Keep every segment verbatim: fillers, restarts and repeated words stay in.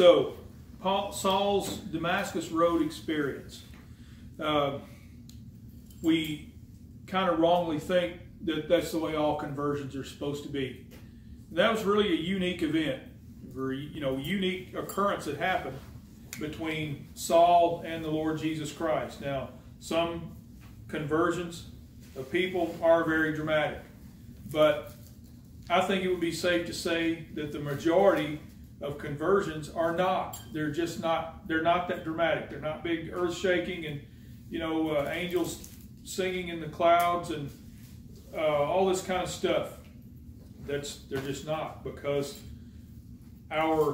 So, Paul, Saul's Damascus Road experience. Uh, we kind of wrongly think that that's the way all conversions are supposed to be. And that was really a unique event, very, you know, unique occurrence that happened between Saul and the Lord Jesus Christ. Now, some conversions of people are very dramatic, but I think it would be safe to say that the majority of conversions are not. They're just not, they're not that dramatic. They're not big earth shaking and, you know, uh, angels singing in the clouds and uh, all this kind of stuff. That's, they're just not, because our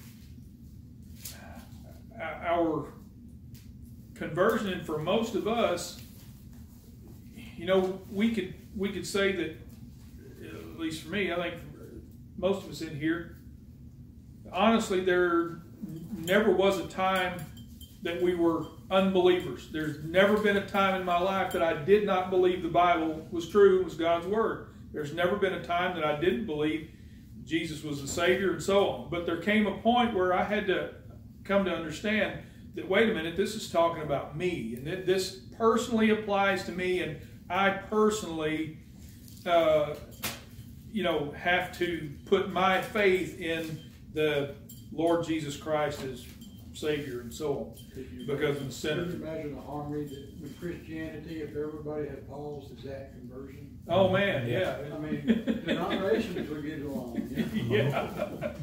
our conversion, and for most of us, you know, we could we could say that, at least for me, I think most of us in here, honestly, there never was a time that we were unbelievers. There's never been a time in my life that I did not believe the Bible was true, was God's Word. There's never been a time that I didn't believe Jesus was the Savior and so on. But there came a point where I had to come to understand that, wait a minute, this is talking about me. And that this personally applies to me, and I personally, uh, you know, have to put my faith in the Lord Jesus Christ as Savior and so on. Because of the sinner. Can you imagine the harmony that with Christianity, if everybody had Paul's exact conversion? Oh man, yeah. I mean, denominations would get along. You know? Yeah.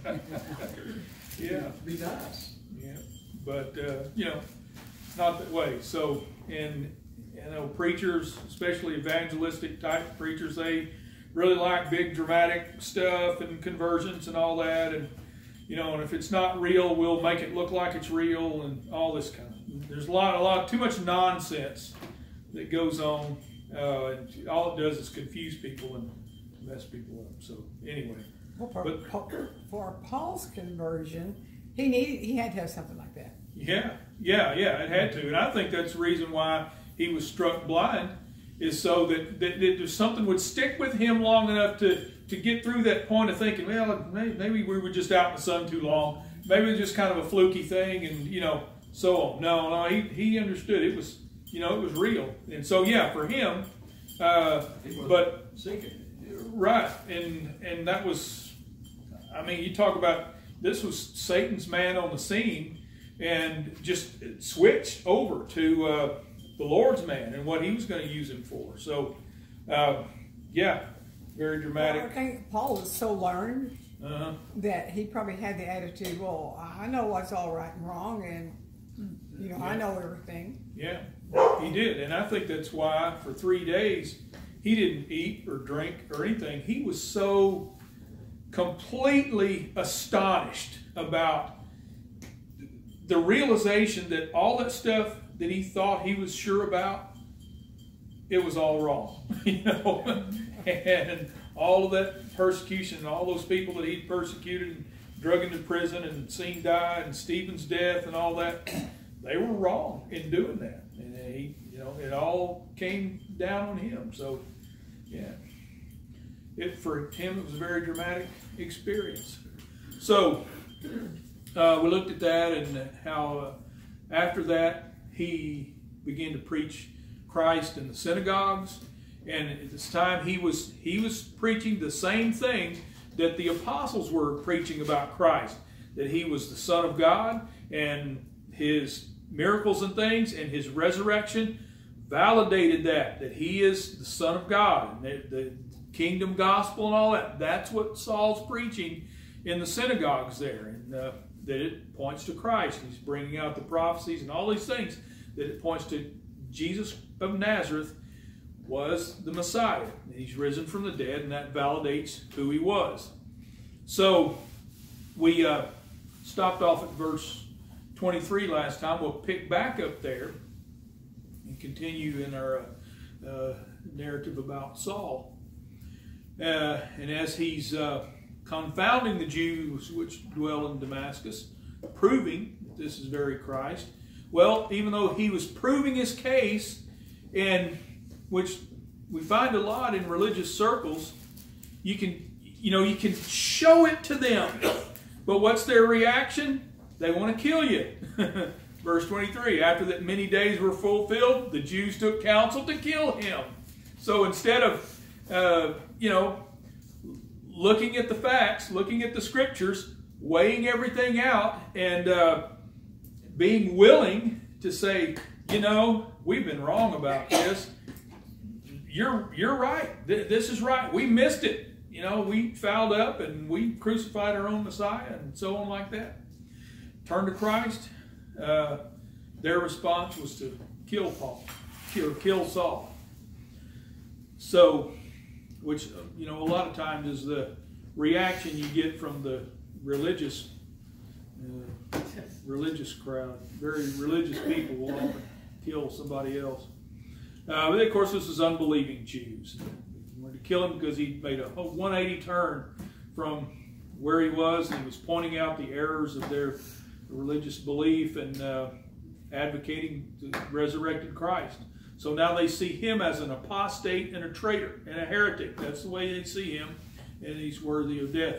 Yeah. It'd be nice. Yeah. But uh, you know, not that way. So, and you know, preachers, especially evangelistic type preachers, they really like big dramatic stuff and conversions and all that. And you know, and if it's not real, we'll make it look like it's real and all this kind of. There's a lot, a lot, too much nonsense that goes on. Uh, and all it does is confuse people and mess people up. So anyway, well, for, but, for Paul's conversion, he needed, he had to have something like that. Yeah, yeah, yeah, it had to, and I think that's the reason why he was struck blind, is so that, that, that something would stick with him long enough to to get through that point of thinking, well, maybe, maybe we were just out in the sun too long, maybe it was just kind of a fluky thing, and you know, so on. No, no, he he understood it was. You know, it was real. And so, yeah, for him, uh, but, seeking. Right, and and that was, I mean, you talk about, this was Satan's man on the scene, and just switched over to uh, the Lord's man and what he was going to use him for. So, uh, yeah, very dramatic. Well, I think Paul was so learned uh-huh. that he probably had the attitude, well, I know what's all right and wrong, and, you know, yeah. I know everything. Yeah, he did. And I think that's why for three days he didn't eat or drink or anything. He was so completely astonished about the realization that all that stuff that he thought he was sure about, it was all wrong. You know, and all of that persecution and all those people that he persecuted and drug into prison and seen die, and Stephen's death and all that, they were wrong in doing that. And he, you know, it all came down on him. So, yeah, it for him it was a very dramatic experience. So, uh, we looked at that and how uh, after that he began to preach Christ in the synagogues, and at this time he was he was preaching the same thing that the apostles were preaching about Christ, that he was the Son of God, and his miracles and things and his resurrection validated that, that he is the Son of God, and the, the kingdom gospel and all that. That's what Saul's preaching in the synagogues there, and uh, that it points to Christ. He's bringing out the prophecies and all these things, that it points to Jesus of Nazareth was the Messiah. He's risen from the dead, and that validates who he was. So we uh, stopped off at verse twenty-three last time. We'll pick back up there and continue in our uh, uh, narrative about Saul. Uh, and as he's uh, confounding the Jews which dwell in Damascus, proving that this is very Christ, well, even though he was proving his case, and which we find a lot in religious circles, you can, you know, you can show it to them, but what's their reaction? they want to kill you. Verse twenty-three, after that many days were fulfilled, the Jews took counsel to kill him. So instead of, uh, you know, looking at the facts, looking at the scriptures, weighing everything out, and uh, being willing to say, you know, we've been wrong about this. You're, you're right. This is right. We missed it. You know, we fouled up and we crucified our own Messiah and so on like that. Turn to Christ. Uh, their response was to kill Paul, kill, kill Saul. So, which, you know, a lot of times is the reaction you get from the religious, uh, religious crowd. Very religious people will often kill somebody else. Uh, but of course, this is unbelieving Jews. They wanted to kill him because he made a one eighty turn from where he was, and he was pointing out the errors of their religious belief and uh, advocating the resurrected Christ. So now they see him as an apostate and a traitor and a heretic. That's the way they see him, and he's worthy of death.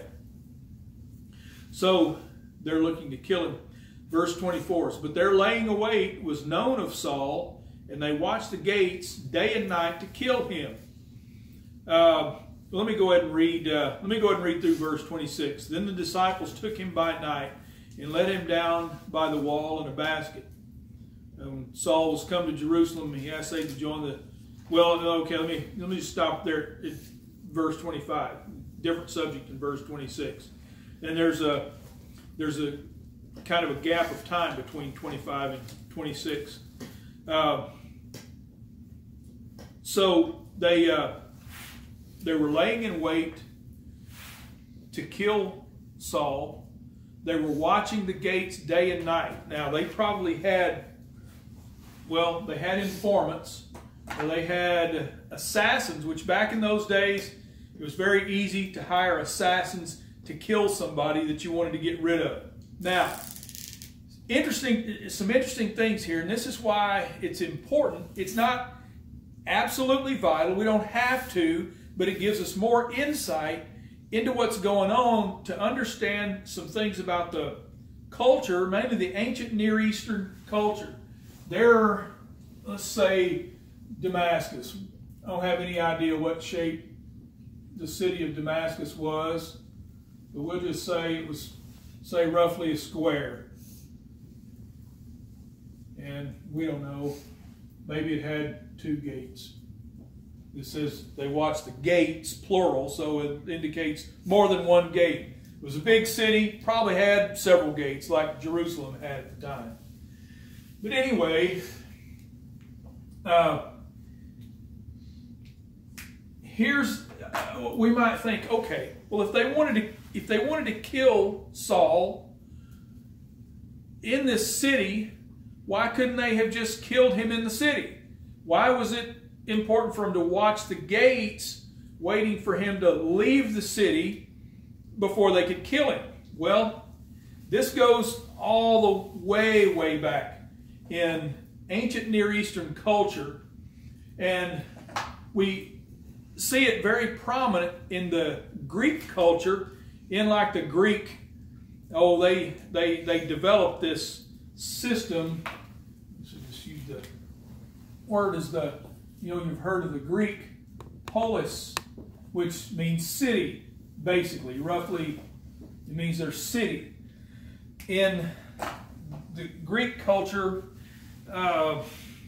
So they're looking to kill him. Verse twenty-four, but their laying await was known of Saul, and they watched the gates day and night to kill him. Uh, let me go ahead and read. Uh, let me go ahead and read through verse twenty-six. Then the disciples took him by night and let him down by the wall in a basket. And when Saul was come to Jerusalem, he asked them to join the. Well, okay, let me let me just stop there at verse twenty-five. Different subject in verse twenty-six. And there's a there's a kind of a gap of time between twenty-five and twenty-six. Uh, so they uh, they were laying in wait to kill Saul. They were watching the gates day and night. Now, they probably had, well, they had informants, or they had assassins, which back in those days, it was very easy to hire assassins to kill somebody that you wanted to get rid of. Now, interesting, some interesting things here, and this is why it's important. It's not absolutely vital. We don't have to, but it gives us more insight into what's going on to understand some things about the culture, mainly the ancient Near Eastern culture. They're, let's say, Damascus. I don't have any idea what shape the city of Damascus was, but we'll just say it was, say, roughly a square. And we don't know. Maybe it had two gates. It says they watched the gates, plural, so it indicates more than one gate. It was a big city, probably had several gates like Jerusalem had at the time. But anyway, uh, here's, uh, we might think, okay, well, if they wanted to, if they wanted to kill Saul in this city, why couldn't they have just killed him in the city? Why was it important for him to watch the gates, waiting for him to leave the city before they could kill him? Well, this goes all the way, way back in ancient Near Eastern culture, and we see it very prominent in the Greek culture, in like the Greek, oh, they they they developed this system. So just use the word is the, you know, you've heard of the Greek polis, which means city, basically. Roughly, it means their city. In the Greek culture, uh,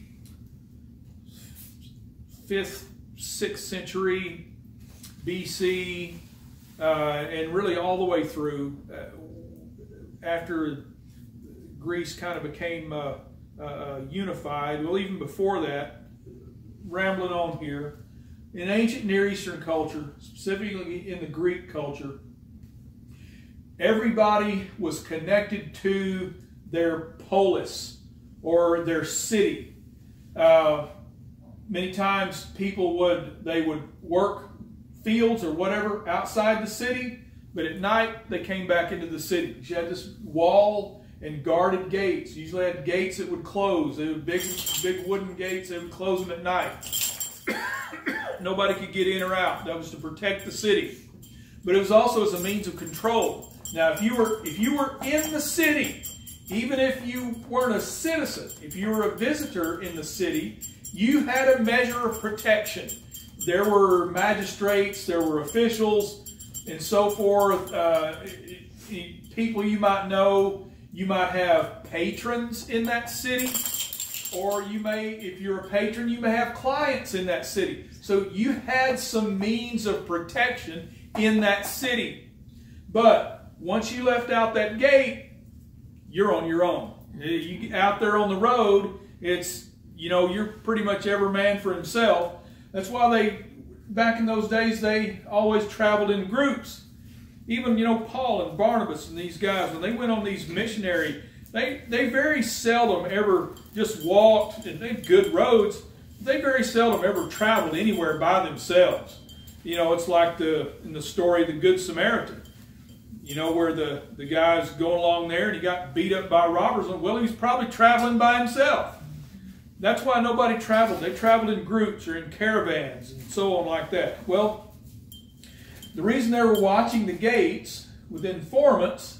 fifth, sixth century B C, uh, and really all the way through, uh, after Greece kind of became uh, uh, unified, well, even before that, rambling on here, in ancient Near Eastern culture, specifically in the Greek culture, everybody was connected to their polis or their city. Uh, many times people would, they would work fields or whatever outside the city, but at night they came back into the city. You had this wall and guarded gates. You usually had gates that would close. They were big, big wooden gates. They would close them at night. Nobody could get in or out. That was to protect the city. But it was also as a means of control. Now, if you were if you were in the city even if you weren't a citizen, if you were a visitor in the city, you had a measure of protection. There were magistrates, there were officials, and so forth. Uh, people you might know, you might have patrons in that city, or you may, if you're a patron, you may have clients in that city. So you had some means of protection in that city. But once you left out that gate, you're on your own. You get out there on the road, it's, you know, you're pretty much every man for himself. That's why they, back in those days, they always traveled in groups. Even, you know, Paul and Barnabas and these guys, when they went on these missionary, they, they very seldom ever just walked, and they had good roads, they very seldom ever traveled anywhere by themselves. You know, it's like the in the story of the Good Samaritan, you know, where the, the guy's going along there and he got beat up by robbers. Well, he was probably traveling by himself. That's why nobody traveled. They traveled in groups or in caravans and so on like that. Well, the reason they were watching the gates with informants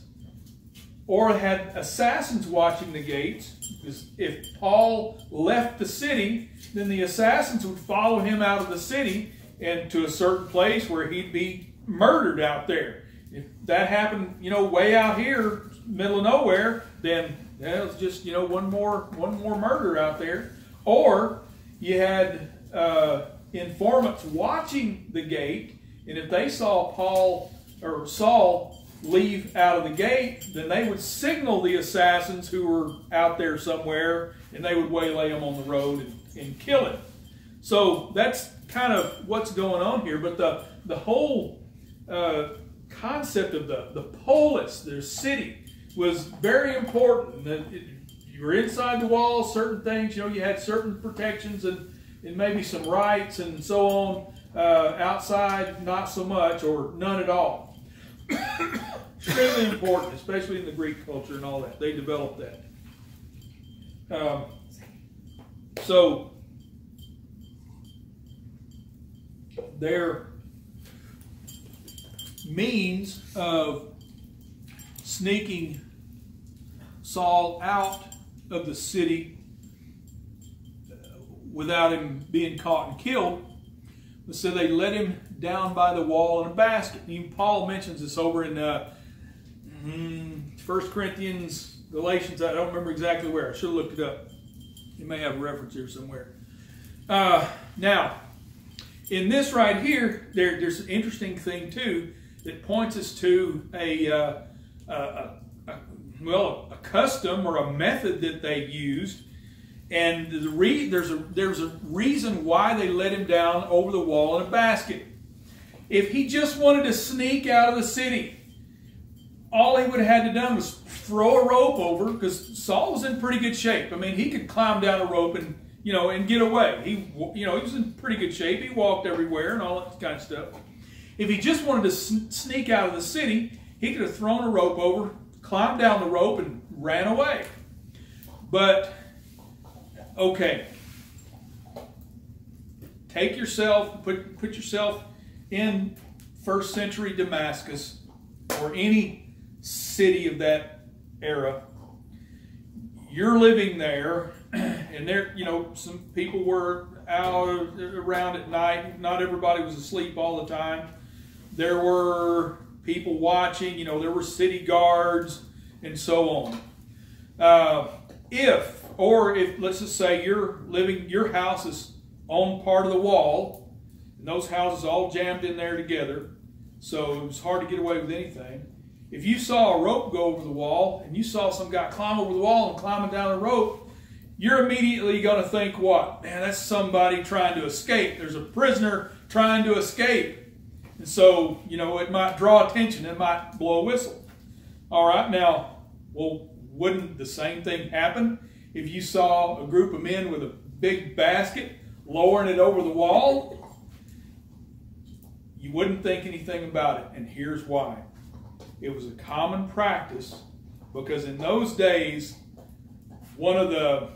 or had assassins watching the gates is if Paul left the city, then the assassins would follow him out of the city and to a certain place where he'd be murdered out there. If that happened, you know, way out here, middle of nowhere, then well, it's just, you know, one more one more murder out there. Or you had uh, informants watching the gate, and if they saw Paul or Saul leave out of the gate, then they would signal the assassins who were out there somewhere, and they would waylay him on the road and, and kill him. So that's kind of what's going on here. But the the whole uh, concept of the the polis, their city, was very important. That it, you were inside the walls, certain things, you know, you had certain protections and, and maybe some rights and so on. Uh, outside, not so much, or none at all. Extremely important, especially in the Greek culture and all that. They developed that. Um, so, their means of sneaking Saul out of the city without him being caught and killed, so they let him down by the wall in a basket. Even Paul mentions this over in uh, First Corinthians, Galatians. I don't remember exactly where. I should have looked it up. You may have a reference here somewhere. Uh, now, in this right here, there, there's an interesting thing too that points us to a, uh, a, a, a well, a custom or a method that they used. And the re there's a there's a reason why they let him down over the wall in a basket. If he just wanted to sneak out of the city, all he would have had to done was throw a rope over, because Saul was in pretty good shape. I mean, he could climb down a rope and you know and get away. He you know he was in pretty good shape. He walked everywhere and all that kind of stuff. If he just wanted to sn sneak out of the city, he could have thrown a rope over, climbed down the rope, and ran away. But okay, take yourself, put, put yourself in first century Damascus or any city of that era. You're living there, and there, you know, some people were out around at night. Not everybody was asleep all the time. There were people watching, you know, there were city guards and so on. Uh, if Or if, let's just say, you're living, your house is on part of the wall, and those houses all jammed in there together, so it was hard to get away with anything. If you saw a rope go over the wall, and you saw some guy climb over the wall and climbing down the rope, you're immediately going to think, what? Man, that's somebody trying to escape. There's a prisoner trying to escape. And so, you know, it might draw attention. It might blow a whistle. All right, now, well, wouldn't the same thing happen if you saw a group of men with a big basket lowering it over the wall? You wouldn't think anything about it, and here's why. It was a common practice, because in those days, one of the,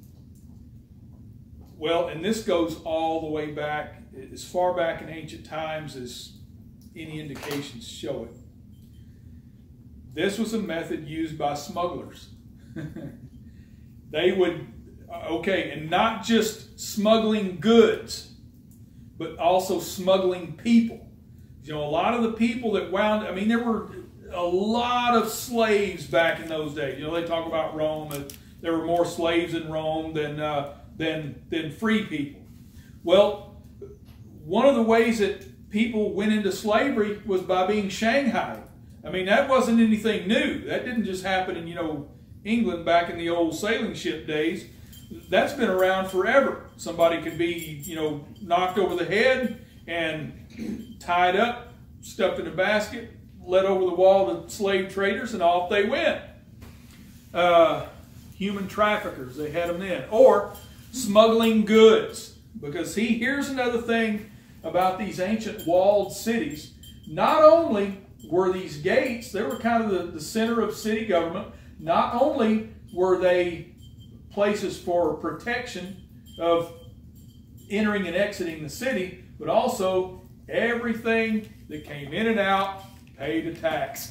well, and this goes all the way back, as far back in ancient times as any indications show it. This was a method used by smugglers. They would, okay, and not just smuggling goods, but also smuggling people. You know, a lot of the people that wound, I mean, there were a lot of slaves back in those days. You know, they talk about Rome, that there were more slaves in Rome than, uh, than, than free people. Well, one of the ways that people went into slavery was by being shanghaied. I mean, that wasn't anything new. That didn't just happen in, you know, England back in the old sailing ship days. That's been around forever. Somebody could be, you know, knocked over the head and tied up, stuffed in a basket, led over the wall to slave traders, and off they went. Uh, human traffickers, they had them then. Or smuggling goods. Because see, here's another thing about these ancient walled cities. Not only were these gates, they were kind of the, the center of city government. Not only were they places for protection of entering and exiting the city, but also everything that came in and out paid a tax.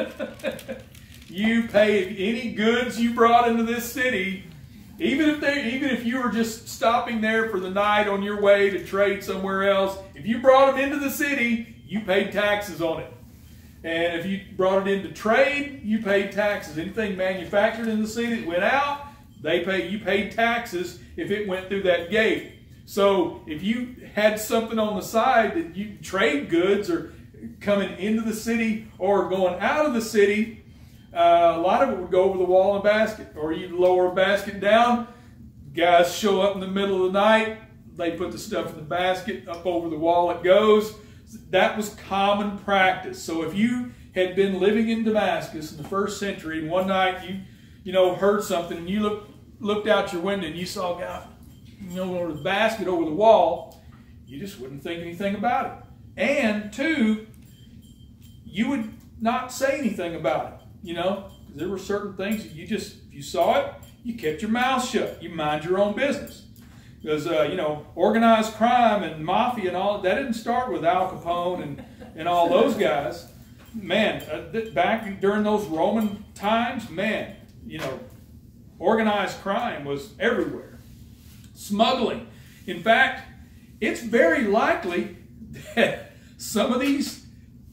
You paid any goods you brought into this city, even if they, even if you were just stopping there for the night on your way to trade somewhere else. If you brought them into the city, you paid taxes on it. And if you brought it into trade, you paid taxes. Anything manufactured in the city that went out, they pay. You paid taxes if it went through that gate. So if you had something on the side that you trade goods or coming into the city or going out of the city, uh, a lot of it would go over the wall in a basket. Or you'd lower a basket down, guys show up in the middle of the night, they put the stuff in the basket, up over the wall it goes. That was common practice. So if you had been living in Damascus in the first century, and one night you, you know, heard something, and you look, looked out your window and you saw a guy, you know, over the basket over the wall, you just wouldn't think anything about it. And two, you would not say anything about it, you know, because there were certain things that you just, if you saw it, you kept your mouth shut. You mind your own business. Because, uh, you know, organized crime and mafia and all, that didn't start with Al Capone and, and all those guys. Man, uh, back during those Roman times, man, you know, organized crime was everywhere. Smuggling. In fact, it's very likely that some of these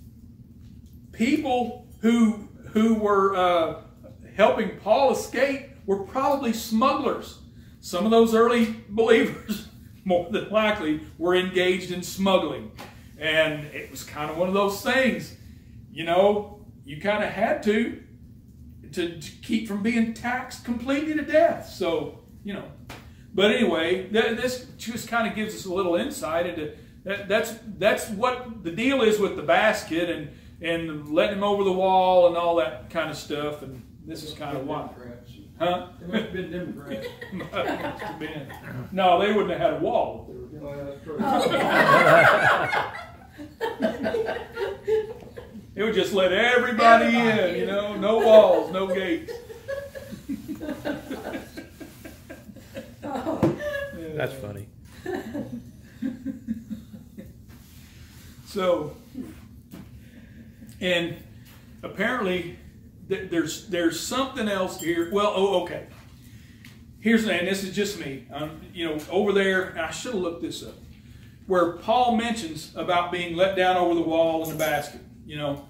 people who, who were uh, helping Paul escape were probably smugglers. Some of those early believers, more than likely, were engaged in smuggling. And it was kind of one of those things, you know, you kind of had to, to, to keep from being taxed completely to death. So, you know, but anyway, th this just kind of gives us a little insight into that. That's, that's what the deal is with the basket and, and letting him over the wall and all that kind of stuff. And this is kind of why. Huh? It must have been Democrats. Must have been. No, they wouldn't have had a wall if they were Oh, that's true. It would just let everybody, everybody in, you know, no walls, no gates. Oh. That's funny. So, and apparently There's there's something else here. Well, oh, okay. Here's, and this is just me. Um, you know, over there, and I should have looked this up, where Paul mentions about being let down over the wall in a basket. You know.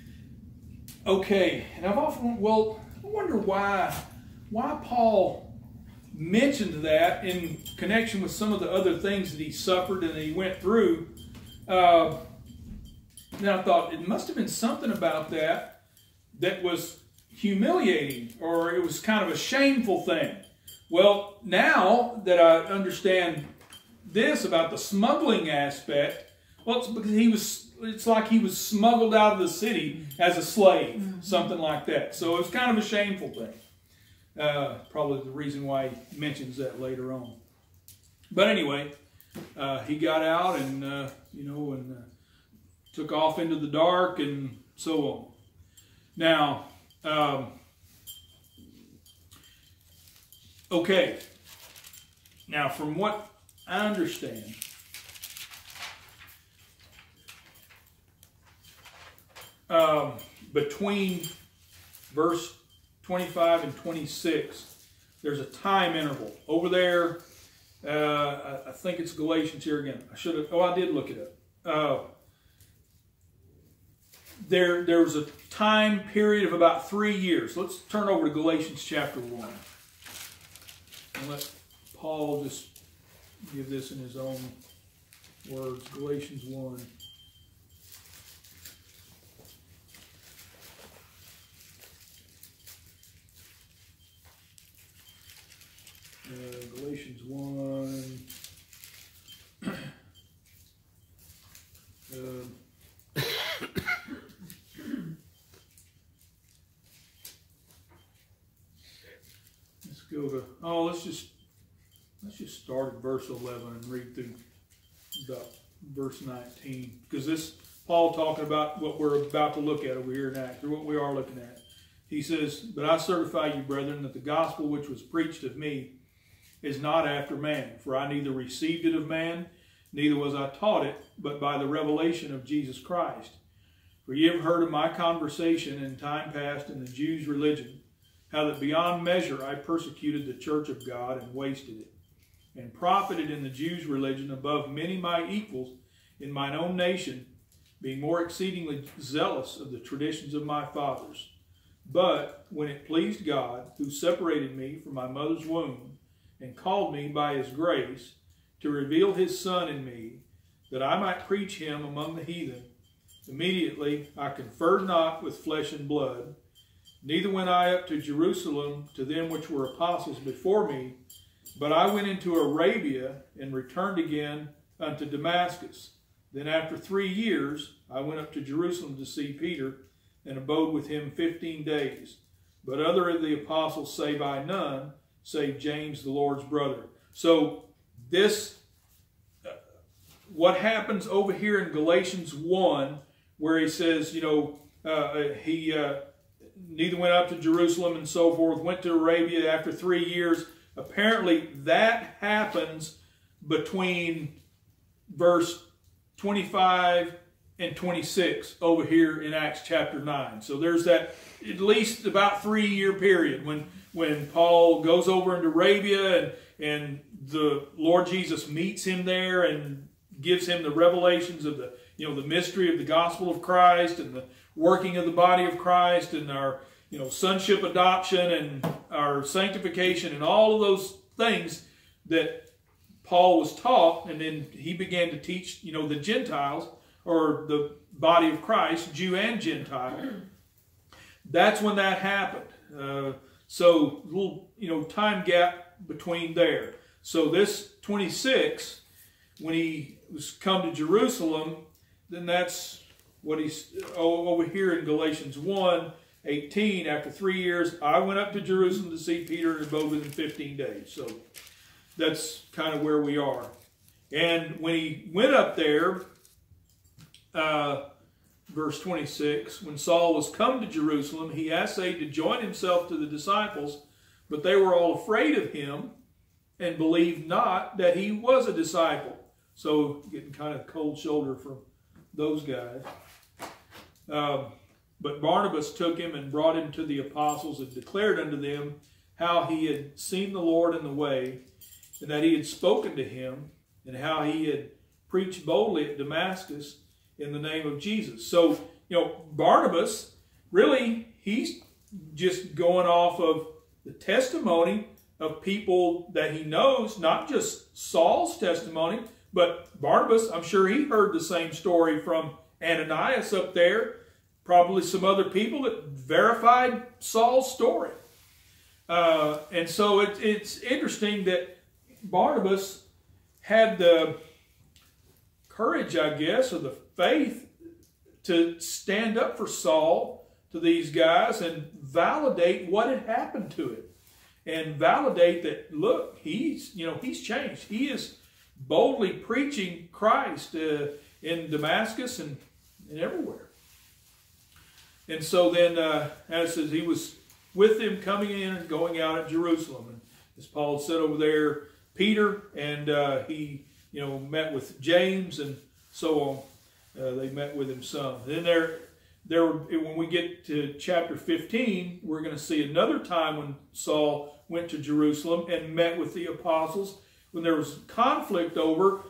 Okay, and I've often, well, I wonder why why Paul mentioned that in connection with some of the other things that he suffered and that he went through. Uh, and I thought it must have been something about that that was humiliating, or it was kind of a shameful thing. Well, now that I understand this about the smuggling aspect, well, it's because he was, it's like he was smuggled out of the city as a slave, mm-hmm. something like that. So it was kind of a shameful thing. Uh, probably the reason why he mentions that later on. But anyway, uh, he got out and, uh, you know, and uh, took off into the dark and so on. Now, um, okay, now from what I understand, um, between verse twenty-five, and twenty-six, there's a time interval. Over there, uh, I, I think it's Galatians here again. I should have, oh, I did look it up. Uh, there, there was a time period of about three years. Let's turn over to Galatians chapter one. And let Paul just give this in his own words. Galatians one. Uh, Galatians one. uh, let's go to. Oh, let's just let's just start at verse eleven and read through about verse nineteen, because this Paul talking about what we're about to look at over here in Acts, or what we are looking at. He says, "But I certify you, brethren, that the gospel which was preached of me is not after man. For I neither received it of man, neither was I taught it, but by the revelation of Jesus Christ. For ye have heard of my conversation in time past in the Jews' religion, how that beyond measure I persecuted the church of God and wasted it, and profited in the Jews' religion above many my equals in mine own nation, being more exceedingly zealous of the traditions of my fathers. But when it pleased God, who separated me from my mother's womb, and called me by his grace to reveal his Son in me, that I might preach him among the heathen, immediately I conferred not with flesh and blood, neither went I up to Jerusalem to them which were apostles before me, but I went into Arabia and returned again unto Damascus. Then after three years I went up to Jerusalem to see Peter, and abode with him fifteen days. But other of the apostles save I none, save James, the Lord's brother." So this, uh, what happens over here in Galatians one, where he says, you know, uh, he uh, neither went up to Jerusalem and so forth, went to Arabia after three years. Apparently that happens between verse twenty-five and twenty-six over here in Acts chapter nine. So there's that at least about three year period when when Paul goes over into Arabia and, and the Lord Jesus meets him there and gives him the revelations of the, you know, the mystery of the gospel of Christ and the working of the body of Christ and our, you know, sonship adoption and our sanctification and all of those things that Paul was taught. And then he began to teach, you know, the Gentiles, or the body of Christ, Jew and Gentile. That's when that happened. Uh, so, little, you know, time gap between there. So this twenty-six, when he was come to Jerusalem, then that's what he's over here in Galatians one eighteen. After three years, I went up to Jerusalem to see Peter and abode with him fifteen days. So that's kind of where we are. And when he went up there, uh, verse twenty-six, when Saul was come to Jerusalem, he essayed to join himself to the disciples, but they were all afraid of him and believed not that he was a disciple. So getting kind of cold shoulder from those guys. Um, but Barnabas took him and brought him to the apostles and declared unto them how he had seen the Lord in the way, and that he had spoken to him, and how he had preached boldly at Damascus in the name of Jesus. So, you know, Barnabas, really, he's just going off of the testimony of people that he knows, not just Saul's testimony, but Barnabas, I'm sure he heard the same story from Ananias up there, probably some other people that verified Saul's story. Uh, and so it, it's interesting that Barnabas had the courage, I guess, or the faith to stand up for Saul to these guys and validate what had happened to him, and validate that, look, he's, you know, he's changed. He is boldly preaching Christ uh, in Damascus and, and everywhere. And so then, uh, as it says, he was with them coming in and going out at Jerusalem. And as Paul said over there, Peter, and uh, he, you know, met with James and so on. Uh, they met with him some. Then there, there, when we get to chapter fifteen, we're going to see another time when Saul went to Jerusalem and met with the apostles, when there was conflict over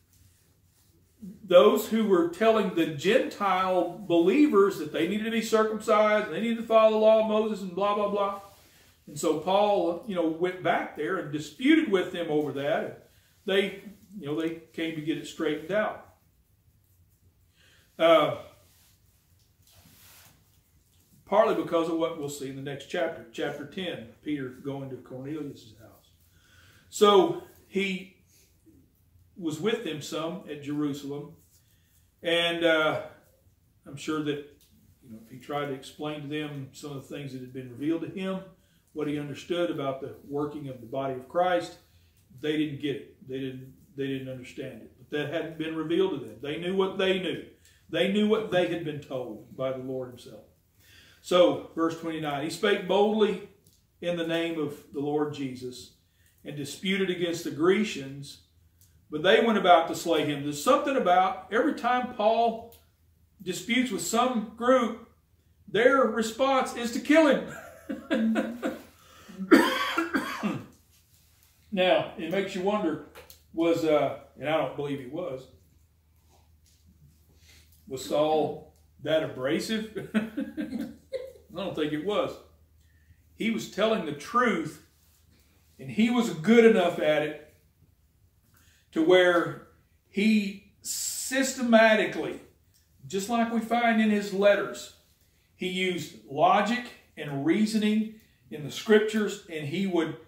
those who were telling the Gentile believers that they needed to be circumcised, and they needed to follow the law of Moses, and blah, blah, blah. And so Paul, you know, went back there and disputed with them over that. And they, you know, they came to get it straightened out. Uh, partly because of what we'll see in the next chapter, chapter ten, Peter going to Cornelius' house. So he was with them some at Jerusalem, and uh, I'm sure that, you know, if he tried to explain to them some of the things that had been revealed to him, what he understood about the working of the body of Christ, they didn't get it. They didn't. They didn't understand it. But that hadn't been revealed to them. They knew what they knew. They knew what they had been told by the Lord himself. So, verse twenty-nine, he spake boldly in the name of the Lord Jesus and disputed against the Grecians, but they went about to slay him. There's something about every time Paul disputes with some group, their response is to kill him. Now, it makes you wonder, was, uh, and I don't believe he was, was Saul that abrasive? I don't think it was. He was telling the truth, and he was good enough at it to where he systematically, just like we find in his letters, he used logic and reasoning in the scriptures, and he would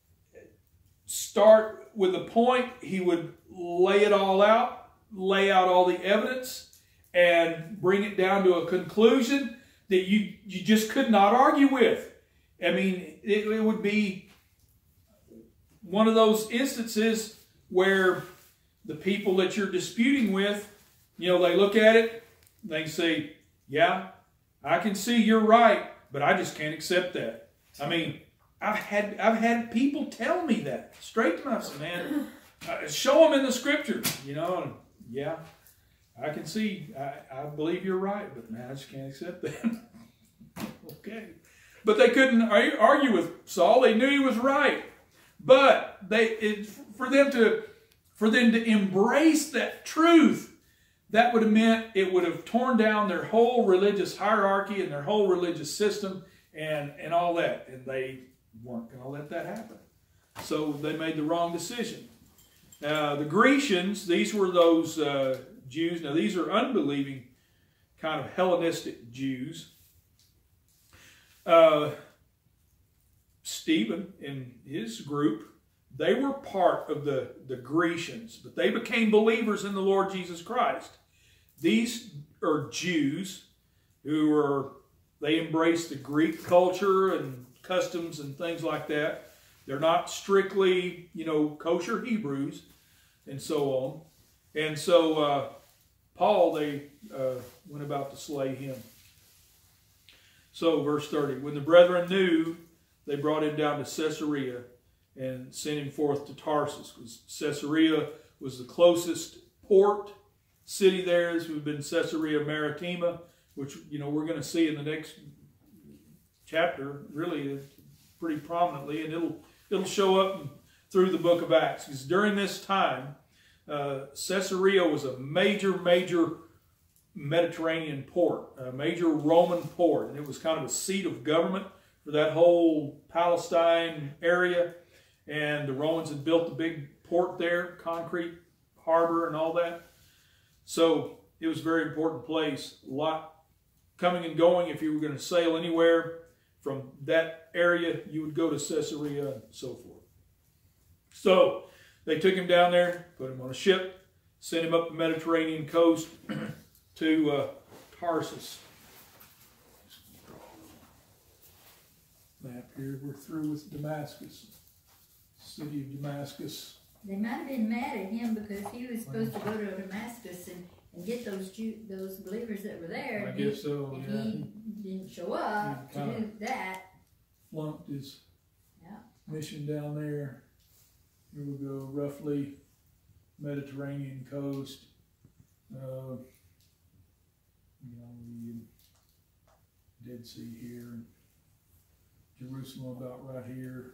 start with a point, he would lay it all out, lay out all the evidence, and bring it down to a conclusion that you, you just could not argue with. I mean, it, it would be one of those instances where the people that you're disputing with, you know, they look at it, they say, yeah, I can see you're right, but I just can't accept that. I mean, I've had I've had people tell me that straight to my face, man. Uh, show them in the scriptures, you know. And yeah, I can see, I, I believe you're right, but man, I just can't accept that. Okay, but they couldn't argue with Saul. They knew he was right, but they it, for them to for them to embrace that truth, that would have meant it would have torn down their whole religious hierarchy and their whole religious system and and all that, and they weren't going to let that happen. So they made the wrong decision. Uh, the Grecians, these were those uh, Jews. Now these are unbelieving kind of Hellenistic Jews. Uh, Stephen and his group, they were part of the, the Grecians, but they became believers in the Lord Jesus Christ. These are Jews who were, they embraced the Greek culture and customs and things like that. They're not strictly, you know, kosher Hebrews and so on. And so uh, Paul, they uh, went about to slay him. So verse thirty, when the brethren knew, they brought him down to Caesarea and sent him forth to Tarsus, because Caesarea was the closest port city there. This would have been Caesarea Maritima, which, you know, we're going to see in the next chapter, really pretty prominently, and it'll it'll show up through the book of Acts. Because during this time, uh, Caesarea was a major, major Mediterranean port, a major Roman port, and it was kind of a seat of government for that whole Palestine area. And the Romans had built a big port there, concrete harbor and all that. So it was a very important place. A lot coming and going. If you were going to sail anywhere from that area, you would go to Caesarea and so forth. So they took him down there, put him on a ship, sent him up the Mediterranean coast to uh, Tarsus. Map here. We're through with Damascus. City of Damascus. They might have been mad at him because he was supposed to go to Damascus and, and get those Jew, those believers that were there. I and guess he, so, and yeah. he didn't show up He to kinda do that. Flunked his Yeah. mission down there. Here we go, roughly Mediterranean coast. Uh, you know, Dead Sea here, and Jerusalem about right here.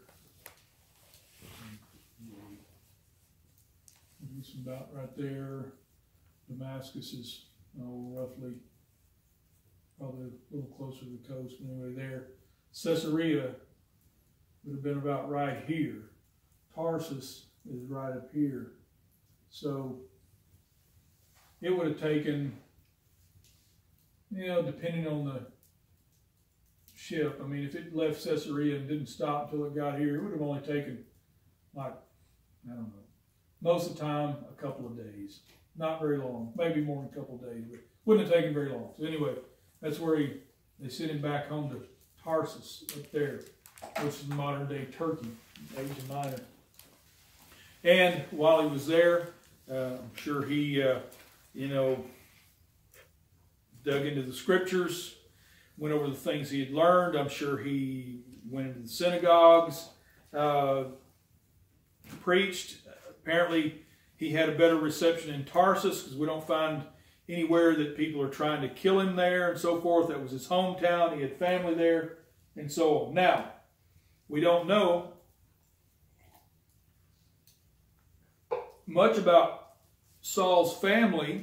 Jerusalem about right there. Damascus is oh, roughly, probably a little closer to the coast, but anyway there. Caesarea would have been about right here. Tarsus is right up here. So it would have taken, you know, depending on the ship. I mean, if it left Caesarea and didn't stop until it got here, it would have only taken, like, I don't know, most of the time, a couple of days. Not very long, maybe more than a couple of days, but wouldn't have taken very long. So anyway, that's where he, they sent him back home to Tarsus up there, which is modern day Turkey, Asia Minor. And while he was there, uh, I'm sure he, uh, you know, dug into the scriptures, went over the things he had learned. I'm sure he went into the synagogues, uh, preached. Apparently, he had a better reception in Tarsus because we don't find anywhere that people are trying to kill him there and so forth. That was his hometown. He had family there and so on. Now, we don't know much about Saul's family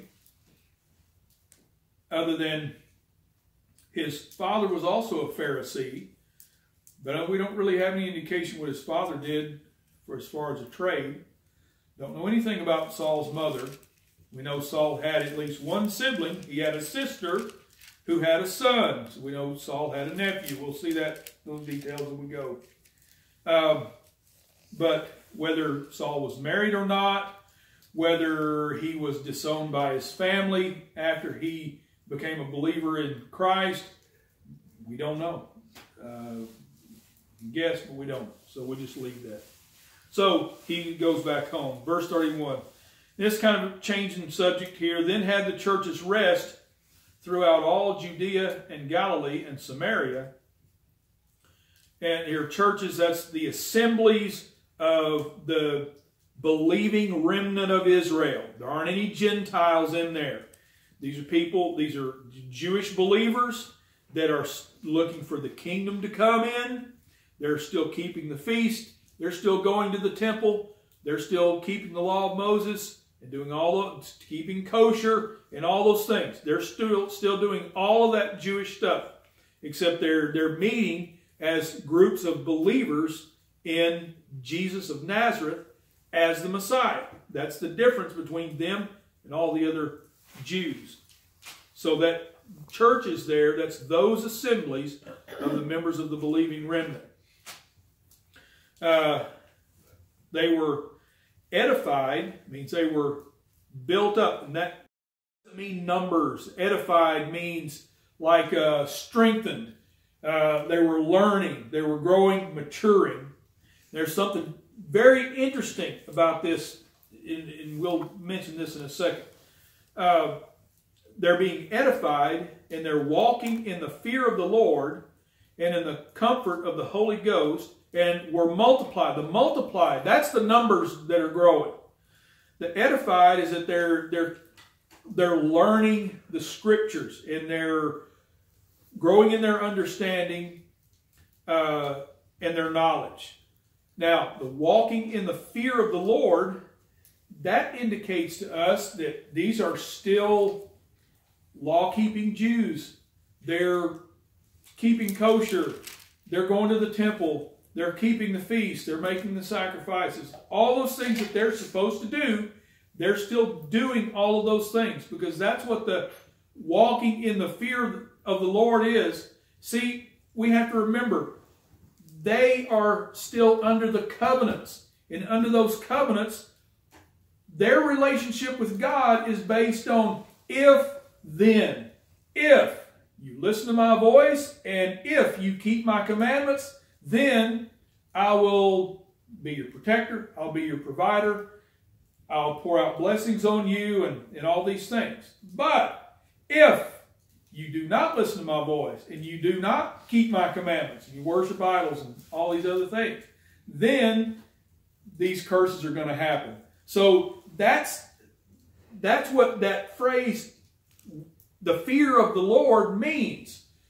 other than his father was also a Pharisee, but we don't really have any indication what his father did for as far as a trade. Don't know anything about Saul's mother. We know Saul had at least one sibling. He had a sister who had a son. So we know Saul had a nephew. We'll see that those details as we go. Um, but whether Saul was married or not, whether he was disowned by his family after he became a believer in Christ, we don't know. Uh, guess, but we don't. So we'll just leave that. So he goes back home. Verse thirty-one. This kind of changing subject here. Then had the churches rest throughout all Judea and Galilee and Samaria. And here churches, that's the assemblies of the believing remnant of Israel. There aren't any Gentiles in there. These are people, these are Jewish believers that are looking for the kingdom to come in. They're still keeping the feast. They're still going to the temple. They're still keeping the law of Moses and doing all of keeping kosher and all those things. They're still still doing all of that Jewish stuff, except they're they're meeting as groups of believers in Jesus of Nazareth as the Messiah. That's the difference between them and all the other Jews. So that church is there. That's those assemblies of the members of the believing remnant. Uh, they were edified, means they were built up, and that doesn't mean numbers. Edified means like uh, strengthened. Uh, they were learning, they were growing, maturing. There's something very interesting about this, and, and we'll mention this in a second. Uh, they're being edified, and they're walking in the fear of the Lord and in the comfort of the Holy Ghost, and were multiplied. The multiplied, that's the numbers that are growing. The edified is that they're they're they're learning the scriptures and they're growing in their understanding uh, and their knowledge. Now, the walking in the fear of the Lord, that indicates to us that these are still law-keeping Jews. They're keeping kosher. They're going to the temple. They're keeping the feast. They're making the sacrifices. All those things that they're supposed to do, they're still doing all of those things because that's what the walking in the fear of the Lord is. See, we have to remember, they are still under the covenants. And under those covenants, their relationship with God is based on if, then. If you listen to my voice and if you keep my commandments, then I will be your protector. I'll be your provider. I'll pour out blessings on you and, and all these things. But if you do not listen to my voice and you do not keep my commandments and you worship idols and all these other things, then these curses are going to happen. So that's, that's what that phrase, the fear of the Lord, means.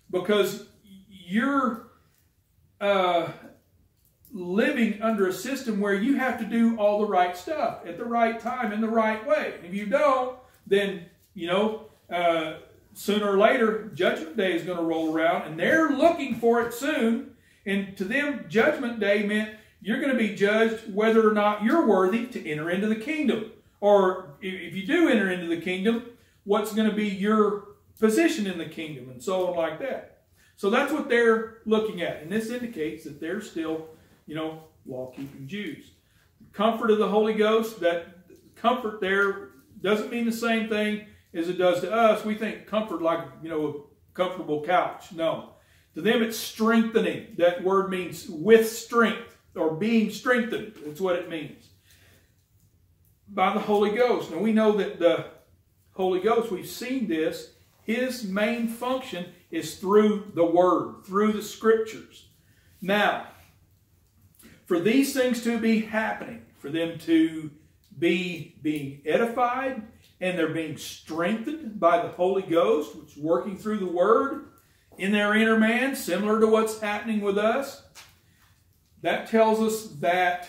because you're uh, living under a system where you have to do all the right stuff at the right time in the right way. If you don't, then, you know, uh, sooner or later, Judgment Day is going to roll around, and they're looking for it soon. And to them, Judgment Day meant you're going to be judged whether or not you're worthy to enter into the kingdom. Or if you do enter into the kingdom, what's going to be your position in the kingdom, and so on like that. So that's what they're looking at. And this indicates that they're still, you know, law-keeping Jews. Comfort of the Holy Ghost, that comfort there doesn't mean the same thing as it does to us. We think comfort like, you know, a comfortable couch. No. To them it's strengthening. That word means with strength or being strengthened. That's what it means. By the Holy Ghost. Now we know that the Holy Ghost, we've seen this, his main function is through the Word, through the Scriptures. Now, for these things to be happening, for them to be being edified, and they're being strengthened by the Holy Ghost, which is working through the Word in their inner man, similar to what's happening with us, that tells us that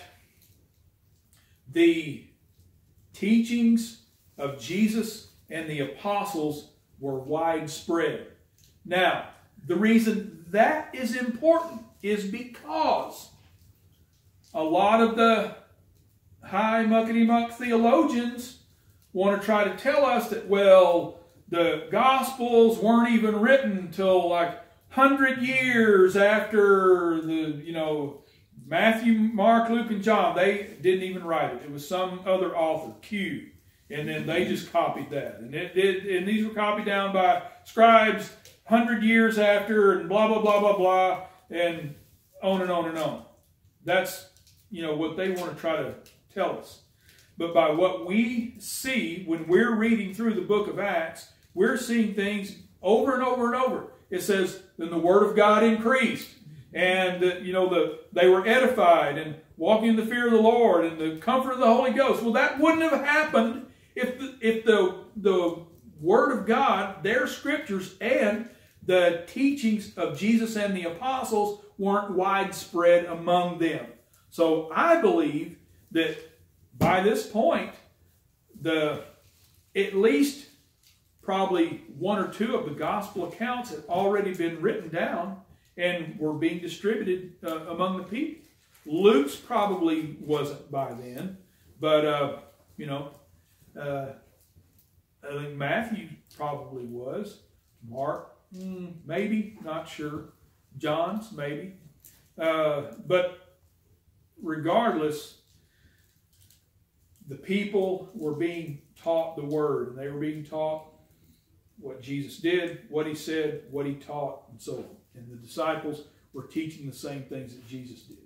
the teachings of Jesus and the apostles were widespread. Now, the reason that is important is because a lot of the high muckety-muck theologians want to try to tell us that, well, the Gospels weren't even written until like one hundred years after the, you know, Matthew, Mark, Luke, and John. They didn't even write it. It was some other author, Q. And then they just copied that. And, it, it, and these were copied down by scribes one hundred years after, and blah, blah, blah, blah, blah, and on and on and on. That's, you know, what they want to try to tell us. But by what we see when we're reading through the book of Acts, we're seeing things over and over and over. It says, then the word of God increased. And, uh, you know, the they were edified and walking in the fear of the Lord and the comfort of the Holy Ghost. Well, that wouldn't have happened if the, if the, the Word of God, their Scriptures, and the teachings of Jesus and the apostles weren't widespread among them. So I believe that by this point, the at least probably one or two of the gospel accounts had already been written down and were being distributed uh, among the people. Luke's probably wasn't by then, but, uh, you know, uh, I think Matthew probably was. Mark, mm, maybe, not sure. John's, maybe. Uh, but regardless, the people were being taught the Word, and they were being taught what Jesus did, what He said, what He taught, and so on. And the disciples were teaching the same things that Jesus did.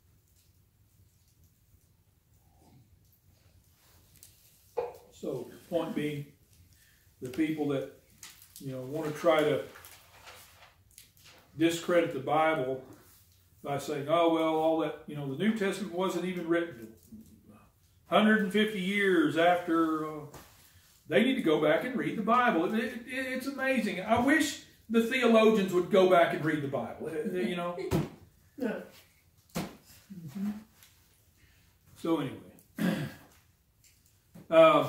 So, the point being, the people that, you know, want to try to discredit the Bible by saying, oh, well, all that, you know, the New Testament wasn't even written one hundred fifty years after, uh, they need to go back and read the Bible. It, it, it's amazing. I wish the theologians would go back and read the Bible, you know. Yeah. Mm-hmm. So anyway. uh,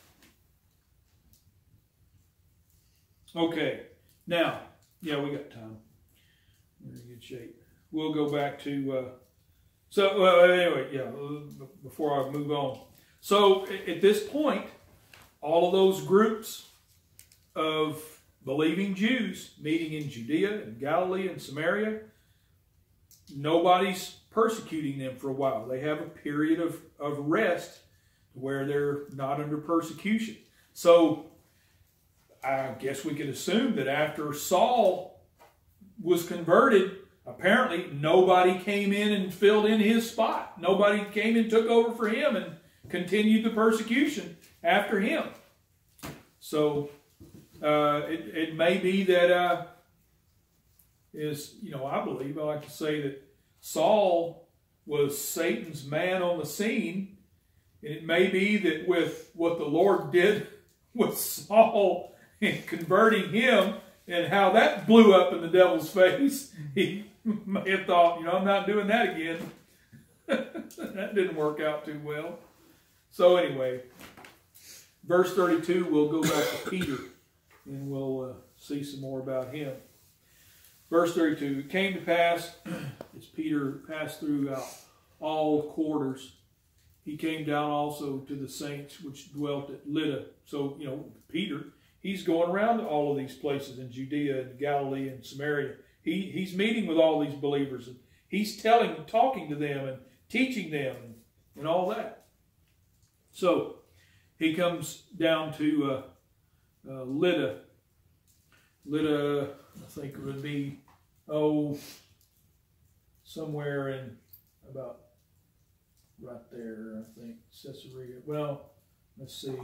okay. Now, yeah, we got time. We're in good shape. We'll go back to... Uh, so, well, anyway, yeah, before I move on. So, at this point, all of those groups of believing Jews meeting in Judea and Galilee and Samaria, nobody's persecuting them for a while. They have a period of, of rest where they're not under persecution. So, I guess we could assume that after Saul was converted, apparently nobody came in and filled in his spot. Nobody came and took over for him and continued the persecution after him. So uh, it, it may be that uh, is, you know, I believe, I like to say that Saul was Satan's man on the scene. And it may be that with what the Lord did with Saul in converting him, and how that blew up in the devil's face. He may have thought, you know, I'm not doing that again. That didn't work out too well. So anyway, verse thirty-two, we'll go back to Peter, and we'll uh, see some more about him. Verse thirty-two, it came to pass, as Peter passed throughout all quarters, he came down also to the saints which dwelt at Lydda. So, you know, Peter, he's going around to all of these places in Judea and Galilee and Samaria. He, he's meeting with all these believers, and he's telling, talking to them and teaching them and, and all that. So, he comes down to uh, uh, Lydda. Lydda, I think it would be, oh, somewhere in about right there, I think, Caesarea. Well, let's see.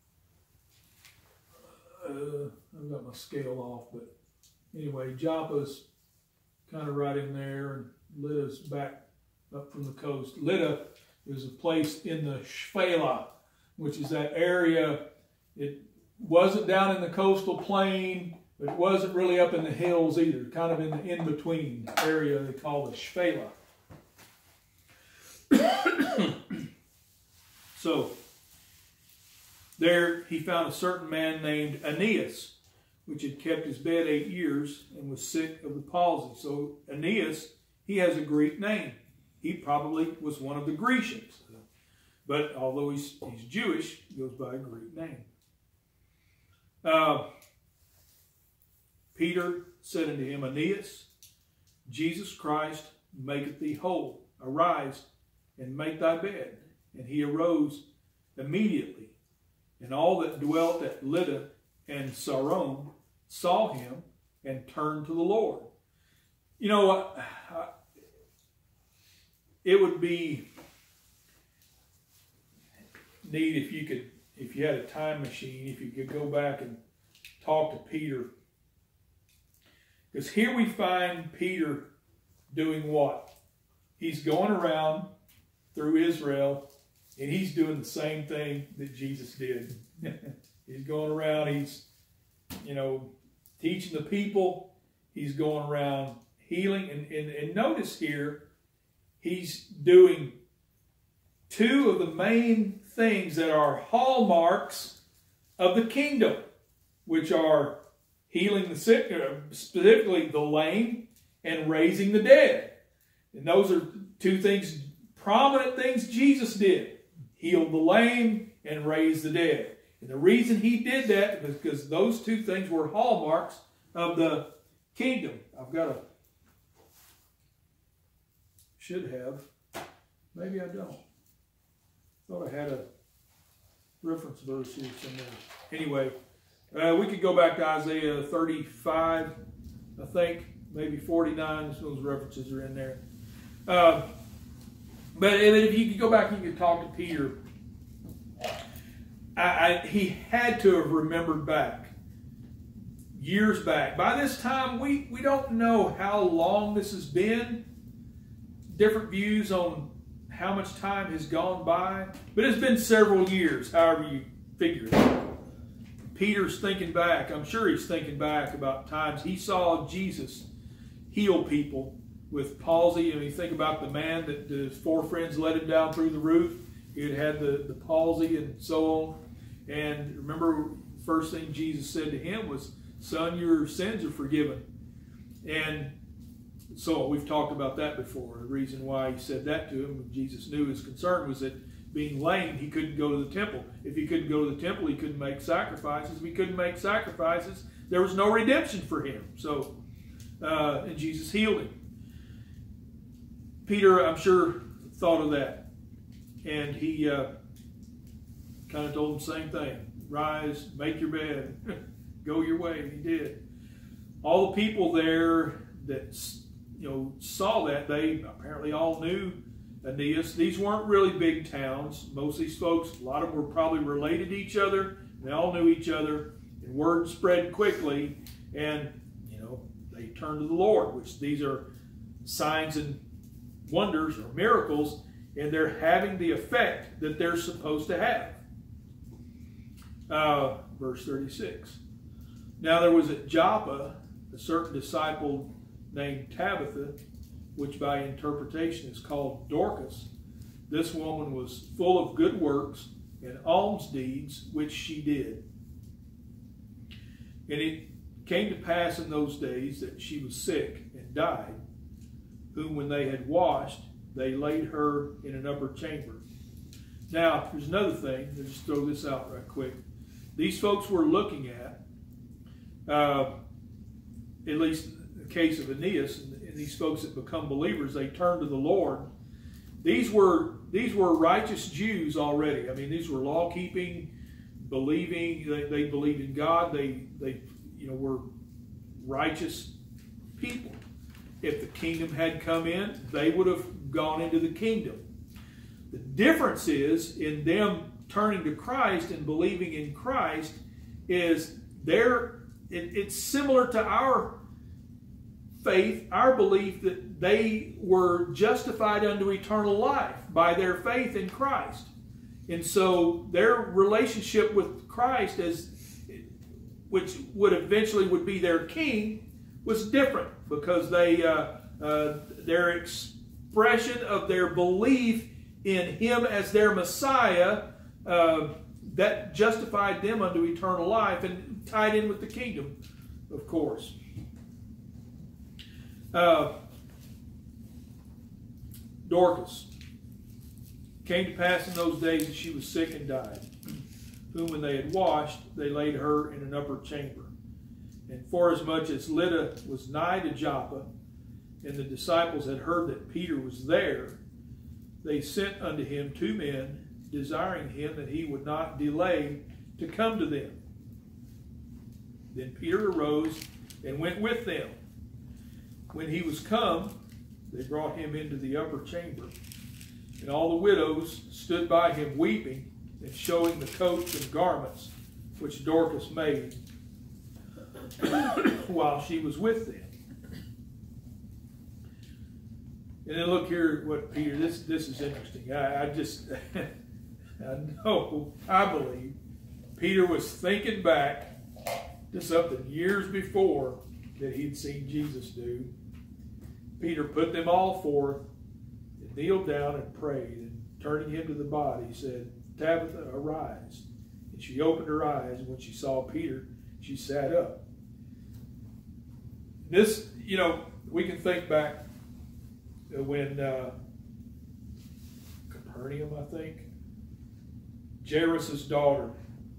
Uh, I've got my scale off, but anyway, Joppa's kind of right in there, and Lydda's back up from the coast. Lydda is a place in the Shphelah, which is that area. It wasn't down in the coastal plain, but it wasn't really up in the hills either. Kind of in the in-between area they call the Shphelah. So, there he found a certain man named Aeneas, which had kept his bed eight years and was sick of the palsy. So, Aeneas, he has a Greek name. He probably was one of the Grecians. But although he's, he's Jewish, he goes by a Greek name. Uh, Peter said unto him, Aeneas, Jesus Christ maketh thee whole. Arise and make thy bed. And he arose immediately. And all that dwelt at Lydda and Saron saw him and turned to the Lord. You know what? It would be neat if you could, if you had a time machine, if you could go back and talk to Peter. Because here we find Peter doing what? He's going around through Israel, and he's doing the same thing that Jesus did. He's going around, he's, you know, teaching the people. He's going around healing. And, and, and notice here, he's doing two of the main things that are hallmarks of the kingdom, which are healing the sick, specifically the lame, and raising the dead. And those are two things, prominent things Jesus did. Healed the lame and raised the dead. And the reason he did that was because those two things were hallmarks of the kingdom. I've got a, should have, maybe I don't. Thought I had a reference verse here somewhere. Anyway, uh, we could go back to Isaiah thirty-five, I think, maybe forty-nine. Those references are in there. Uh, but if you could go back and you could talk to Peter, I, I, he had to have remembered back, years back. By this time, we, we don't know how long this has been. Different views on how much time has gone by, but it's been several years, however you figure it. Peter's thinking back. I'm sure he's thinking back about times he saw Jesus heal people with palsy. And you think about the man that his four friends let him down through the roof. He had had the, the palsy and so on. And remember, first thing Jesus said to him was, son, your sins are forgiven. And so we've talked about that before. The reason why he said that to him, Jesus knew his concern was that being lame, he couldn't go to the temple. If he couldn't go to the temple, he couldn't make sacrifices. If he couldn't make sacrifices, there was no redemption for him. So, uh, and Jesus healed him. Peter, I'm sure, thought of that. And he uh, kind of told him the same thing. Rise, make your bed, go your way. And he did. All the people there that, you know, saw that, they apparently all knew Aeneas. These weren't really big towns. Most of these folks, a lot of them were probably related to each other. They all knew each other. And word spread quickly. And, you know, they turned to the Lord, which these are signs and wonders or miracles. And they're having the effect that they're supposed to have. Uh, verse thirty-six. Now there was at Joppa a certain disciple named Tabitha, which by interpretation is called Dorcas. This woman was full of good works and alms deeds, which she did. And it came to pass in those days that she was sick and died, whom when they had washed, they laid her in an upper chamber. Now, there's another thing. I'll just throw this out right quick. These folks we're looking at, uh, at least in the case of Aeneas, and, and these folks that become believers, they turn to the Lord. These were these were righteous Jews already. I mean, these were law-keeping, believing. They, they believed in God. They they you know were righteous people. If the kingdom had come in, they would have gone into the kingdom. The difference is in them turning to Christ and believing in Christ is they're, it, it's similar to our faith, our belief that they were justified unto eternal life by their faith in Christ. And so their relationship with Christ, as which would eventually would be their king, was different because they uh, uh, their expression of their belief in Him as their Messiah, uh, that justified them unto eternal life and tied in with the kingdom, of course. Uh, Dorcas. Came to pass in those days that she was sick and died, whom when they had washed, they laid her in an upper chamber. And forasmuch as Lydda was nigh to Joppa, and the disciples had heard that Peter was there, they sent unto him two men, desiring him that he would not delay to come to them. Then Peter arose and went with them. When he was come, they brought him into the upper chamber. And all the widows stood by him weeping, and showing the coats and garments which Dorcas made while she was with them. And then look here at what Peter, this this is interesting. I, I just, I know, I believe, Peter was thinking back to something years before that he'd seen Jesus do. Peter put them all forth, and kneeled down and prayed, and turning him to the body, said, Tabitha, arise. And she opened her eyes, and when she saw Peter, she sat up. This, you know, we can think back when uh, Capernaum, I think, Jairus' daughter,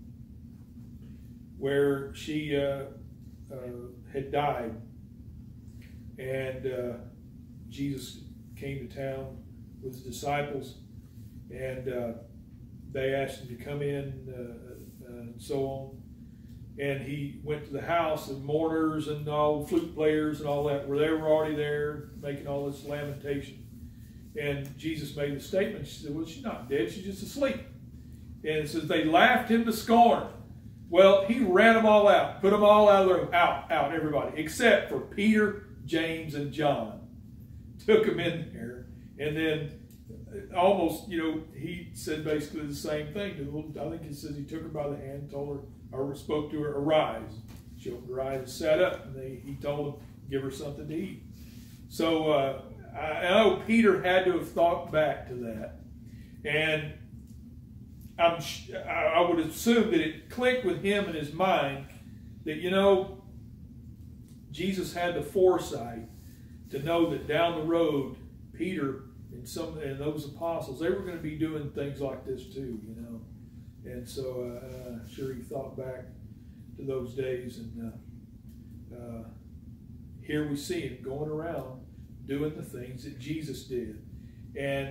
where she uh, uh, had died, and uh, Jesus came to town with his disciples, and uh, they asked him to come in uh, uh, and so on. And he went to the house, and mourners and all flute players and all that were they were already there making all this lamentation. And Jesus made a statement. She said, well, she's not dead, she's just asleep. And it says they laughed him to scorn. Well, he ran them all out, put them all out of the room, out, out, everybody, except for Peter, James, and John. Took them in there, and then almost, you know, he said basically the same thing. I think it says he took her by the hand, told her, or spoke to her, arise. She opened her eyes and sat up, and they, he told them, give her something to eat. So uh, I, I know Peter had to have thought back to that. And I'm, I would assume that it clicked with him in his mind that, you know, Jesus had the foresight to know that down the road, Peter and some and those apostles, they were going to be doing things like this too, you know. And so uh, I'm sure he thought back to those days, and uh, uh, here we see him going around doing the things that Jesus did. And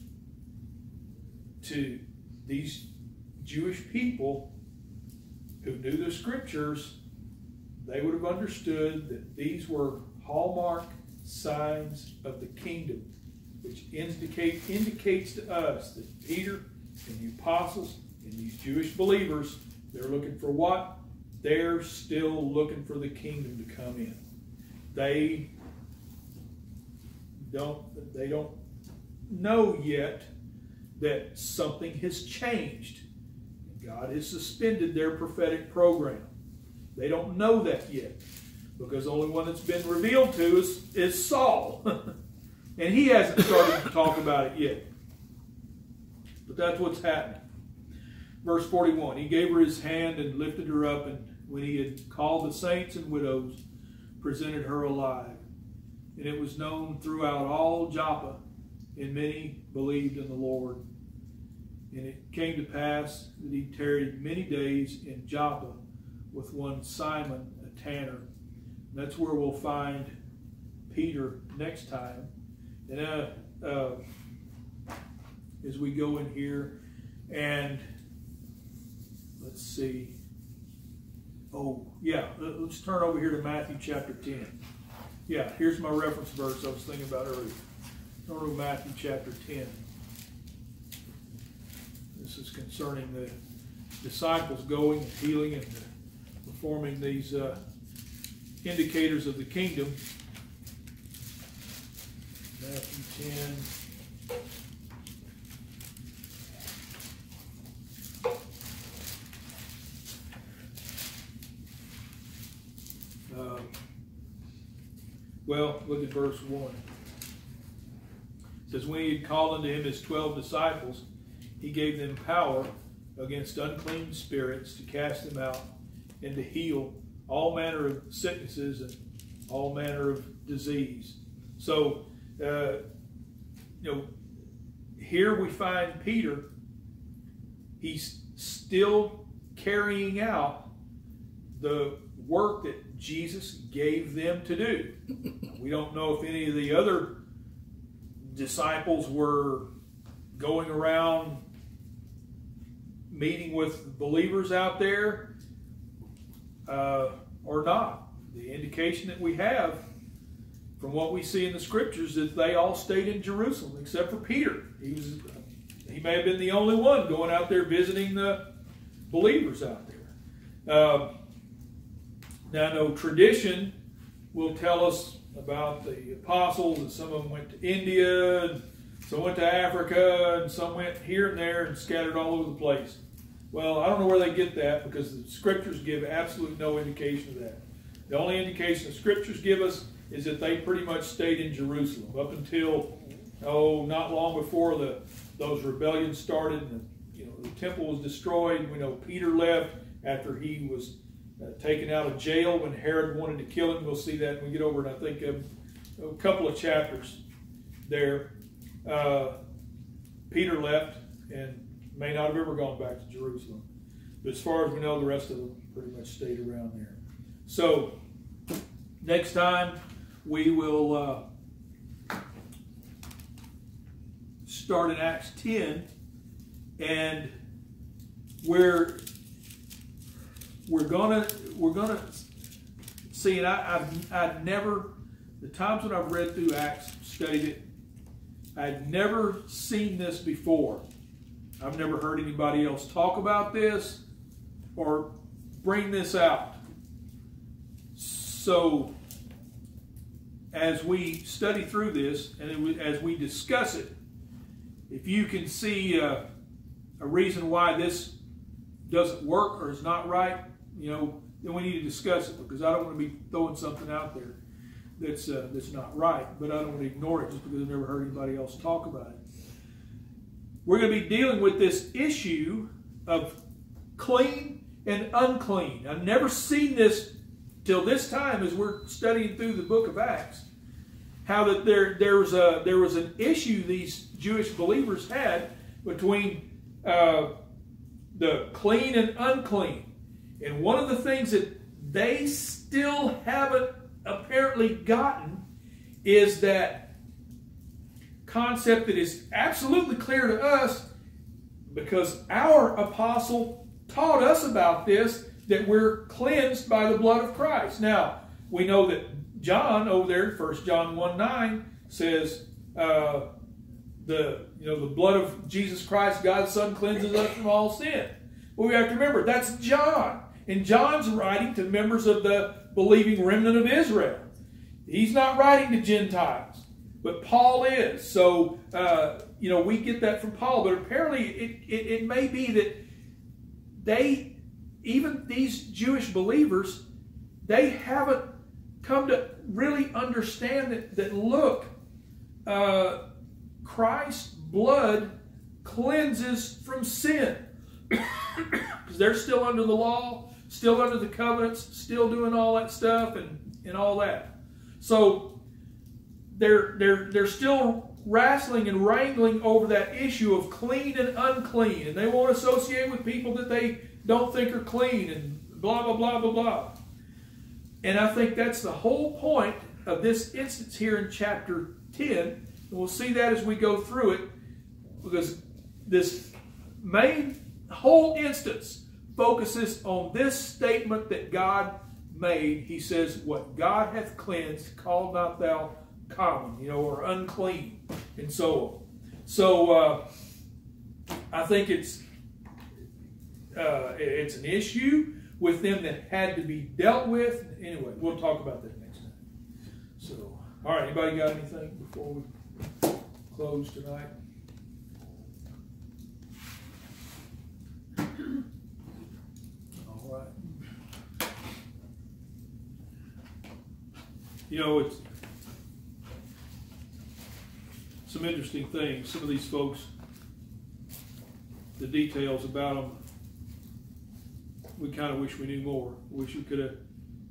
to these Jewish people who knew the scriptures, they would have understood that these were hallmark signs of the kingdom, which indicate, indicates to us that Peter and the apostles and these Jewish believers, they're looking for what? They're still looking for the kingdom to come in. They don't, they don't know yet that something has changed. God has suspended their prophetic program. They don't know that yet, because the only one that's been revealed to us is Saul. And he hasn't started to talk about it yet. But that's what's happening. Verse forty-one, he gave her his hand and lifted her up, and when he had called the saints and widows, presented her alive. And it was known throughout all Joppa, and many believed in the Lord. And it came to pass that he tarried many days in Joppa with one Simon, a tanner. And that's where we'll find Peter next time. And uh, uh, as we go in here, and let's see. Oh, yeah, let's turn over here to Matthew chapter ten. Yeah, here's my reference verse I was thinking about earlier. Turn to Matthew chapter ten. This is concerning the disciples going and healing and performing these uh, indicators of the kingdom. Matthew ten. Uh, well, look at verse one. It says, when he had called unto him his twelve disciples, he gave them power against unclean spirits to cast them out and to heal all manner of sicknesses and all manner of disease. So, uh, you know, here we find Peter. He's still carrying out the work that Jesus gave them to do. We don't know if any of the other disciples were going around meeting with believers out there uh, or not. The indication that we have from what we see in the scriptures is they all stayed in Jerusalem except for Peter. He was, he may have been the only one going out there visiting the believers out there. Uh, now, no, tradition will tell us about the apostles, and some of them went to India, and some went to Africa, and some went here and there and scattered all over the place. Well, I don't know where they get that, because the scriptures give absolutely no indication of that. The only indication the scriptures give us is that they pretty much stayed in Jerusalem up until, oh, not long before the those rebellions started, and the, you know, the temple was destroyed. We know Peter left after he was uh, taken out of jail when Herod wanted to kill him. We'll see that when we get over, and I think um, a couple of chapters there. Uh, Peter left and may not have ever gone back to Jerusalem. But as far as we know, the rest of them pretty much stayed around there. So, next time we will uh, start in Acts ten, and we're we're gonna we're gonna see. And I, I've I've never the times when I've read through Acts, studied it, I'd never seen this before. I've never heard anybody else talk about this or bring this out. So, as we study through this and as we discuss it, if you can see uh, a reason why this doesn't work or is not right, you know, then we need to discuss it, because I don't want to be throwing something out there that's uh, that's not right, but I don't want to ignore it just because I've never heard anybody else talk about it. We're going to be dealing with this issue of clean and unclean. I've never seen this till this time as we're studying through the book of Acts. How that there there was a there was an issue these Jewish believers had between uh, the clean and unclean, and one of the things that they still haven't apparently gotten is that concept that is absolutely clear to us, because our apostle taught us about this, that we're cleansed by the blood of Christ. Now, we know that John over there, First John one nine, says uh, the you know the blood of Jesus Christ, God's Son, cleanses us from all sin. Well, we have to remember, that's John. And John's writing to members of the believing remnant of Israel. He's not writing to Gentiles, but Paul is. So, uh, you know, we get that from Paul. But apparently it, it, it may be that they, even these Jewish believers, they haven't come to really understand that, that look, uh, Christ's blood cleanses from sin. Because they're still under the law, still under the covenants, still doing all that stuff and, and all that. So they're they're they're still wrestling and wrangling over that issue of clean and unclean, and they won't associate with people that they don't think are clean, and blah blah blah blah blah. And I think that's the whole point of this instance here in chapter ten, and we'll see that as we go through it, because this main whole instance focuses on this statement that God made. He says, what God hath cleansed, call not thou common, you know, or unclean, and so on. So uh, I think it's uh, it's an issue with them that had to be dealt with. Anyway, we'll talk about that next time. So, all right, anybody got anything before we close tonight? All right. You know, it's some interesting things. Some of these folks, the details about them, we kind of wish we knew more. Wish we could have,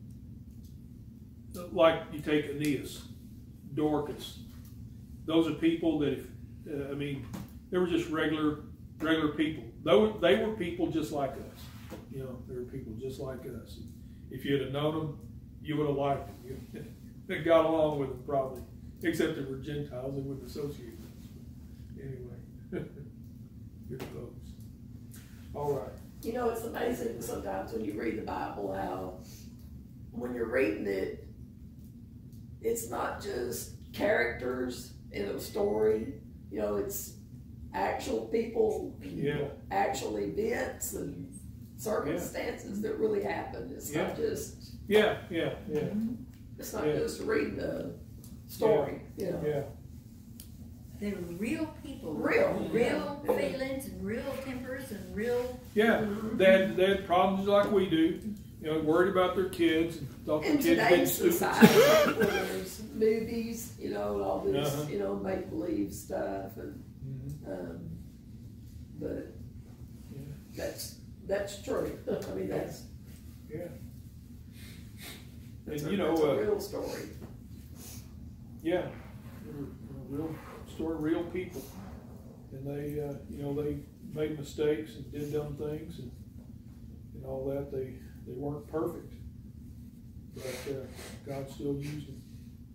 like you take Aeneas, Dorcas. Those are people that, if, uh, I mean, they were just regular, regular people. They were, they were people just like us. You know, they were people just like us. If you'd have known them, you would have liked them. You they got along with them probably, except they were Gentiles. They wouldn't associate with us. But anyway, good folks. All right. You know, it's amazing sometimes when you read the Bible how when you're reading it, it's not just characters in a story. You know, it's actual people, Yeah. actual events and circumstances yeah. that really happened. It's yeah. not just yeah, yeah, yeah. It's not yeah. just reading a story. Yeah. You know. Yeah. They're real people. Real. Real feelings and real tempers and real... Yeah. Mm-hmm. They had, they had problems like we do. You know, worried about their kids and thought In the kids being today's stupid. society, where there's movies, you know, and all this, Uh-huh. you know, make-believe stuff, and Mm-hmm. um, but Yeah. that's that's true. I mean, that's Yeah. that's, And a, you know, that's a uh, real story. Yeah. They're real story, real people. And they, uh, you know, they made mistakes and did dumb things and, and all that. They, they weren't perfect. But uh, God still used them.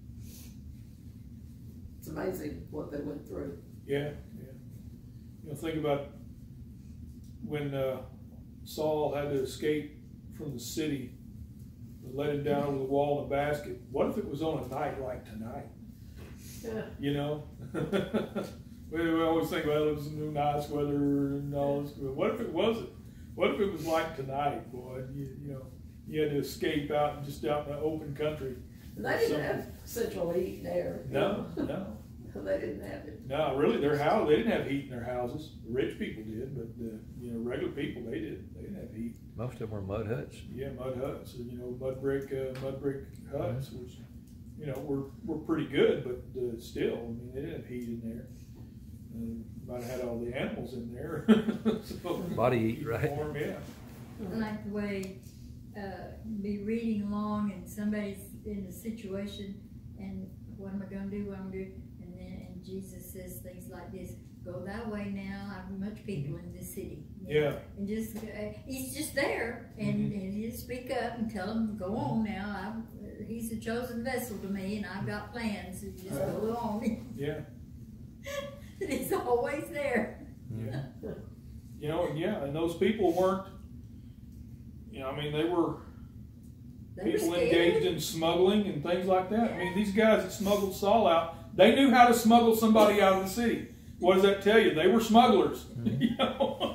It's amazing what they went through. Yeah, yeah. You know, think about when uh, Saul had to escape from the city, they let him down over the wall in a basket. What if it was on a night like tonight? Yeah. You know? we, we always think, well, it was nice weather and all this. What if it wasn't? What if it was like tonight, boy? You, you know, you had to escape out and just out in the open country. And they didn't Something. have central heat there. No, no. They didn't have it. No, really, their house, they didn't have heat in their houses. The rich people did, but the, you know, regular people, they didn't. They didn't have heat. Most of them were mud huts. Yeah, mud huts, you know, mud brick, uh, mud brick huts, Mm-hmm. which, you know, were, were pretty good, but uh, still, I mean, they didn't have heat in there. And might have had all the animals in there. So, Body heat, right? warm, yeah. I like the way, uh, be reading along and somebody's in a situation and what am I gonna do, what am I gonna do? And then and Jesus says things like this, go that way now, I have much people in this city. You know? Yeah. And just, uh, he's just there and, Mhm. and you speak up and tell him, go on now, I'm, uh, he's a chosen vessel to me and I've got plans, and just go on. Yeah, He's always there. yeah. You know, yeah, and those people weren't, you know, I mean, they were They were people scared. engaged in smuggling and things like that. I mean, these guys that smuggled Saul out, they knew how to smuggle somebody out of the city. What does that tell you? They were smugglers. Mm-hmm. You know?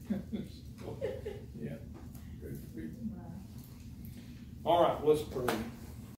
Yeah. Wow. All right, let's pray.